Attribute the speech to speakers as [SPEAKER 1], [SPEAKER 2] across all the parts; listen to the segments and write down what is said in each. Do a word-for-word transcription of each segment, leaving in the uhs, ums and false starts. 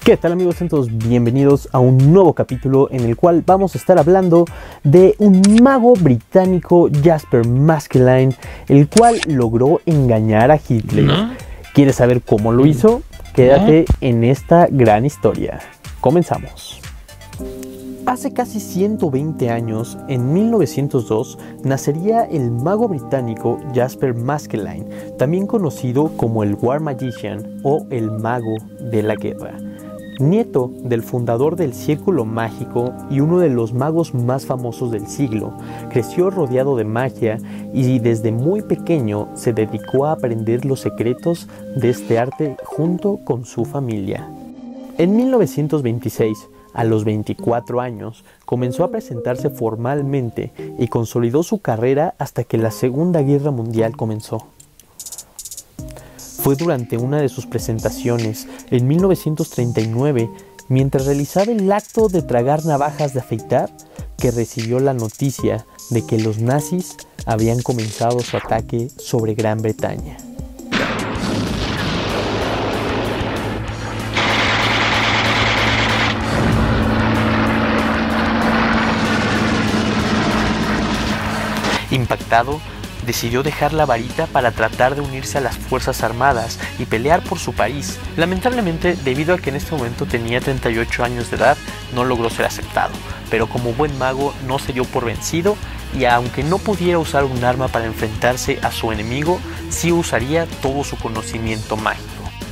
[SPEAKER 1] ¿Qué tal, amigos? Sean todos bienvenidos a un nuevo capítulo en el cual vamos a estar hablando de un mago británico, Jasper Maskelyne, el cual logró engañar a Hitler. ¿No? ¿Quieres saber cómo lo hizo? Quédate ¿No? en esta gran historia. Comenzamos. Hace casi ciento veinte años, en mil novecientos dos, nacería el mago británico Jasper Maskelyne, también conocido como el War Magician o el mago de la guerra. Nieto del fundador del Círculo Mágico y uno de los magos más famosos del siglo, creció rodeado de magia y desde muy pequeño se dedicó a aprender los secretos de este arte junto con su familia. En mil novecientos veintiséis, a los veinticuatro años, comenzó a presentarse formalmente y consolidó su carrera hasta que la Segunda Guerra Mundial comenzó. Fue durante una de sus presentaciones, en mil novecientos treinta y nueve, mientras realizaba el acto de tragar navajas de afeitar, que recibió la noticia de que los nazis habían comenzado su ataque sobre Gran Bretaña. Impactado, decidió dejar la varita para tratar de unirse a las fuerzas armadas y pelear por su país. Lamentablemente, debido a que en este momento tenía treinta y ocho años de edad, no logró ser aceptado, pero como buen mago no se dio por vencido y aunque no pudiera usar un arma para enfrentarse a su enemigo, sí usaría todo su conocimiento mágico.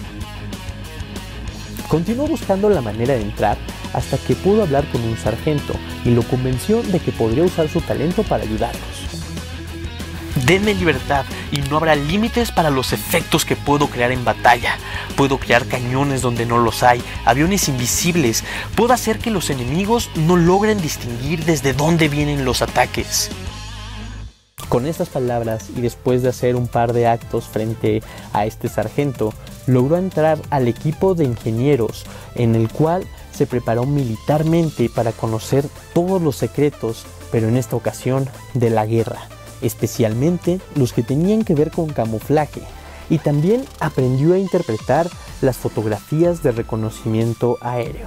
[SPEAKER 1] Continuó buscando la manera de entrar hasta que pudo hablar con un sargento y lo convenció de que podría usar su talento para ayudarlos. Denme libertad y no habrá límites para los efectos que puedo crear en batalla. Puedo crear cañones donde no los hay, aviones invisibles. Puedo hacer que los enemigos no logren distinguir desde dónde vienen los ataques. Con estas palabras y después de hacer un par de actos frente a este sargento, logró entrar al equipo de ingenieros en el cual se preparó militarmente para conocer todos los secretos, pero en esta ocasión de la guerra, especialmente los que tenían que ver con camuflaje, y también aprendió a interpretar las fotografías de reconocimiento aéreo.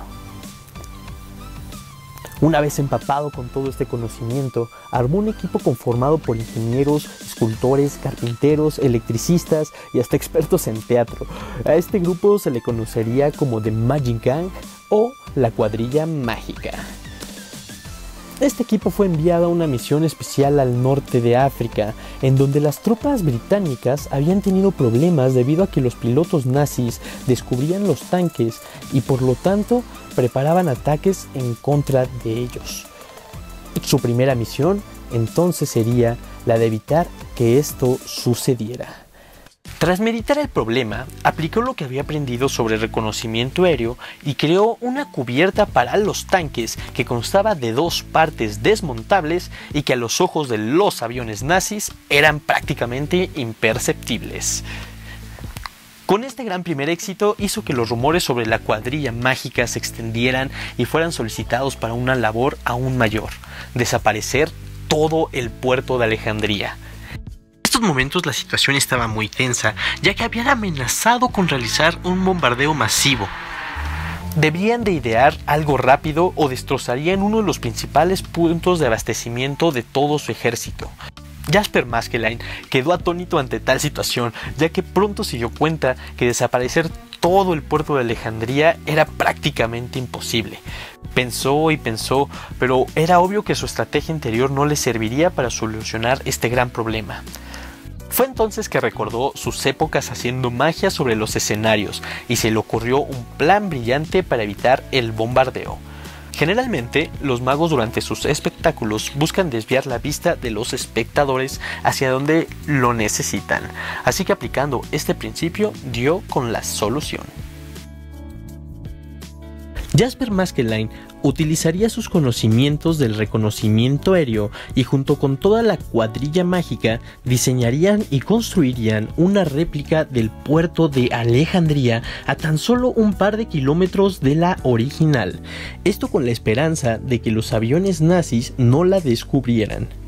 [SPEAKER 1] Una vez empapado con todo este conocimiento, armó un equipo conformado por ingenieros, escultores, carpinteros, electricistas y hasta expertos en teatro. A este grupo se le conocería como The Magic Gang o la Cuadrilla Mágica. Este equipo fue enviado a una misión especial al norte de África, en donde las tropas británicas habían tenido problemas debido a que los pilotos nazis descubrían los tanques y por lo tanto preparaban ataques en contra de ellos. Su primera misión entonces sería la de evitar que esto sucediera. Tras meditar el problema, aplicó lo que había aprendido sobre reconocimiento aéreo y creó una cubierta para los tanques que constaba de dos partes desmontables y que a los ojos de los aviones nazis eran prácticamente imperceptibles. Con este gran primer éxito hizo que los rumores sobre la cuadrilla mágica se extendieran y fueran solicitados para una labor aún mayor: desaparecer todo el puerto de Alejandría. En estos momentos la situación estaba muy tensa, ya que habían amenazado con realizar un bombardeo masivo. Debían de idear algo rápido o destrozarían uno de los principales puntos de abastecimiento de todo su ejército. Jasper Maskelyne quedó atónito ante tal situación, ya que pronto se dio cuenta que desaparecer todo el puerto de Alejandría era prácticamente imposible. Pensó y pensó, pero era obvio que su estrategia anterior no le serviría para solucionar este gran problema. Fue entonces que recordó sus épocas haciendo magia sobre los escenarios y se le ocurrió un plan brillante para evitar el bombardeo. Generalmente, los magos durante sus espectáculos buscan desviar la vista de los espectadores hacia donde lo necesitan, así que aplicando este principio dio con la solución. Jasper Maskelyne utilizaría sus conocimientos del reconocimiento aéreo y junto con toda la cuadrilla mágica diseñarían y construirían una réplica del puerto de Alejandría a tan solo un par de kilómetros de la original, esto con la esperanza de que los aviones nazis no la descubrieran.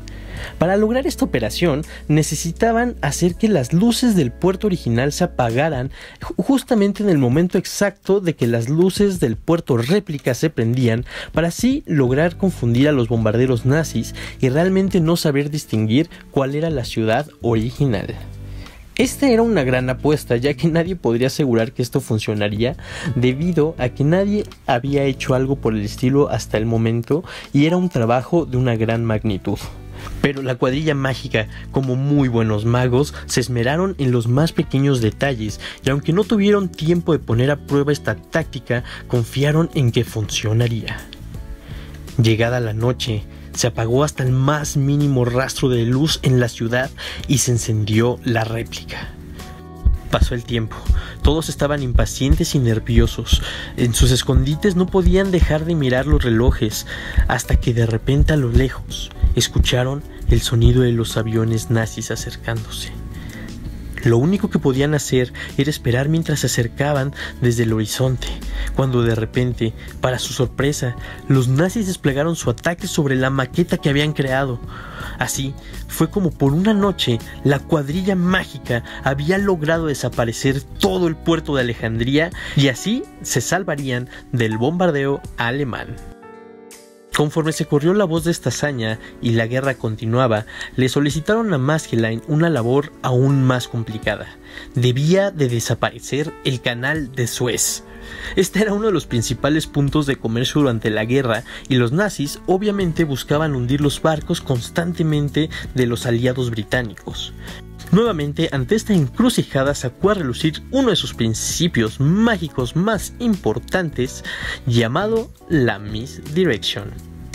[SPEAKER 1] Para lograr esta operación necesitaban hacer que las luces del puerto original se apagaran justamente en el momento exacto de que las luces del puerto réplica se prendían, para así lograr confundir a los bombarderos nazis y realmente no saber distinguir cuál era la ciudad original. Esta era una gran apuesta, ya que nadie podría asegurar que esto funcionaría debido a que nadie había hecho algo por el estilo hasta el momento y era un trabajo de una gran magnitud. Pero la cuadrilla mágica, como muy buenos magos, se esmeraron en los más pequeños detalles y aunque no tuvieron tiempo de poner a prueba esta táctica, confiaron en que funcionaría. Llegada la noche, se apagó hasta el más mínimo rastro de luz en la ciudad y se encendió la réplica. Pasó el tiempo, todos estaban impacientes y nerviosos. En sus escondites no podían dejar de mirar los relojes, hasta que de repente a lo lejos escucharon el sonido de los aviones nazis acercándose. Lo único que podían hacer era esperar mientras se acercaban desde el horizonte, cuando de repente, para su sorpresa, los nazis desplegaron su ataque sobre la maqueta que habían creado. Así, fue como por una noche la cuadrilla mágica había logrado desaparecer todo el puerto de Alejandría y así se salvarían del bombardeo alemán. Conforme se corrió la voz de esta hazaña y la guerra continuaba, le solicitaron a Maskelyne una labor aún más complicada. Debía de desaparecer el canal de Suez. Este era uno de los principales puntos de comercio durante la guerra y los nazis obviamente buscaban hundir los barcos constantemente de los aliados británicos. Nuevamente, ante esta encrucijada sacó a relucir uno de sus principios mágicos más importantes, llamado la misdirection.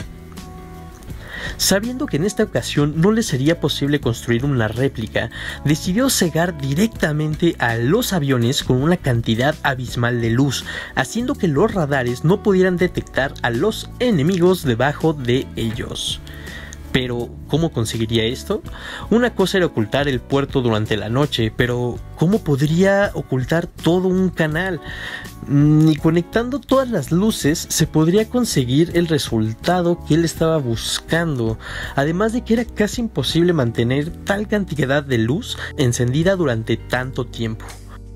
[SPEAKER 1] Sabiendo que en esta ocasión no le sería posible construir una réplica, decidió cegar directamente a los aviones con una cantidad abismal de luz, haciendo que los radares no pudieran detectar a los enemigos debajo de ellos. Pero, ¿cómo conseguiría esto? Una cosa era ocultar el puerto durante la noche, pero ¿cómo podría ocultar todo un canal? Ni conectando todas las luces se podría conseguir el resultado que él estaba buscando, además de que era casi imposible mantener tal cantidad de luz encendida durante tanto tiempo.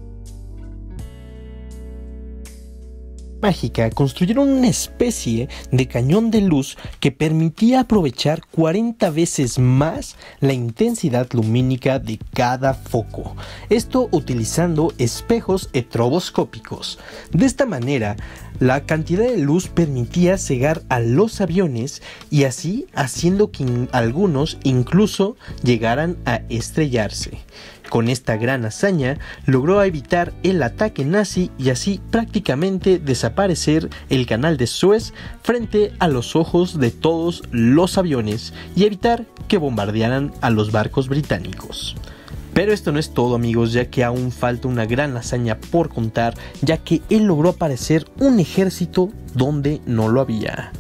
[SPEAKER 1] Mágica construyeron una especie de cañón de luz que permitía aprovechar cuarenta veces más la intensidad lumínica de cada foco, esto utilizando espejos estroboscópicos. De esta manera, la cantidad de luz permitía cegar a los aviones y así haciendo que algunos incluso llegaran a estrellarse. Con esta gran hazaña logró evitar el ataque nazi y así prácticamente desaparecer el canal de Suez frente a los ojos de todos los aviones y evitar que bombardearan a los barcos británicos. Pero esto no es todo, amigos, ya que aún falta una gran hazaña por contar, ya que él logró aparecer un ejército donde no lo había.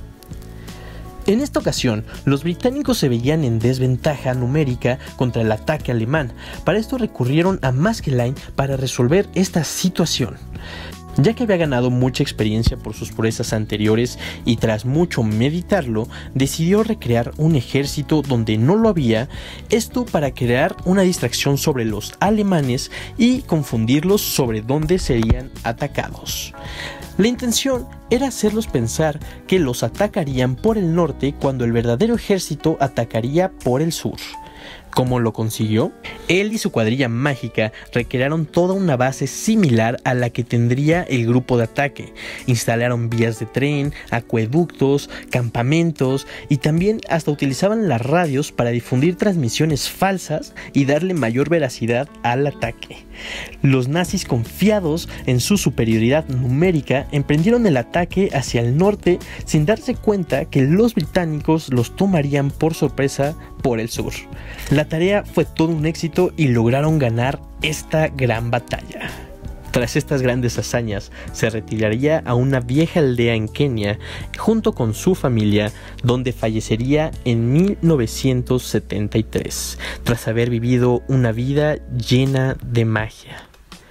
[SPEAKER 1] En esta ocasión, los británicos se veían en desventaja numérica contra el ataque alemán. Para esto recurrieron a Maskelyne para resolver esta situación. Ya que había ganado mucha experiencia por sus proezas anteriores y tras mucho meditarlo, decidió recrear un ejército donde no lo había, esto para crear una distracción sobre los alemanes y confundirlos sobre dónde serían atacados. La intención era hacerlos pensar que los atacarían por el norte cuando el verdadero ejército atacaría por el sur. ¿Cómo lo consiguió? Él y su cuadrilla mágica recrearon toda una base similar a la que tendría el grupo de ataque. Instalaron vías de tren, acueductos, campamentos y también hasta utilizaban las radios para difundir transmisiones falsas y darle mayor veracidad al ataque. Los nazis, confiados en su superioridad numérica, emprendieron el ataque hacia el norte sin darse cuenta que los británicos los tomarían por sorpresa por el sur. La tarea fue todo un éxito y lograron ganar esta gran batalla. Tras estas grandes hazañas, se retiraría a una vieja aldea en Kenia junto con su familia, donde fallecería en mil novecientos setenta y tres, tras haber vivido una vida llena de magia.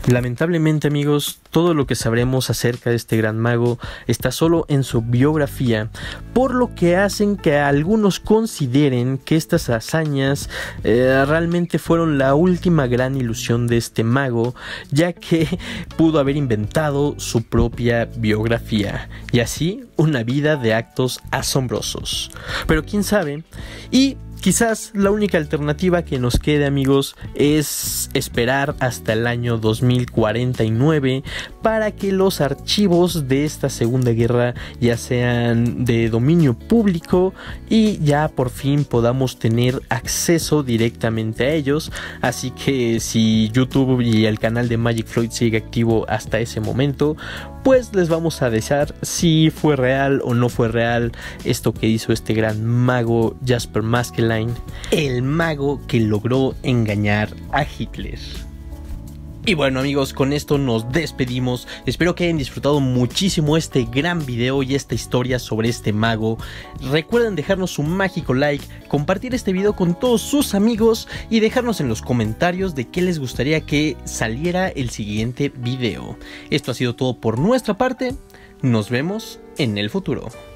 [SPEAKER 1] Lamentablemente, amigos, todo lo que sabremos acerca de este gran mago está solo en su biografía, por lo que hacen que algunos consideren que estas hazañas eh, realmente fueron la última gran ilusión de este mago, ya que pudo haber inventado su propia biografía y así una vida de actos asombrosos. Pero quién sabe, y quizás la única alternativa que nos quede, amigos, es esperar hasta el año dos mil cuarenta y nueve para que los archivos de esta Segunda Guerra ya sean de dominio público y ya por fin podamos tener acceso directamente a ellos. Así que si YouTube y el canal de Magic Floyd sigue activo hasta ese momento, pues les vamos a desear si fue real o no fue real esto que hizo este gran mago Jasper Maskelyne, el mago que logró engañar a Hitler. Y bueno, amigos, con esto nos despedimos. Espero que hayan disfrutado muchísimo este gran video y esta historia sobre este mago. Recuerden dejarnos su mágico like, compartir este video con todos sus amigos y dejarnos en los comentarios de qué les gustaría que saliera el siguiente video. Esto ha sido todo por nuestra parte. Nos vemos en el futuro.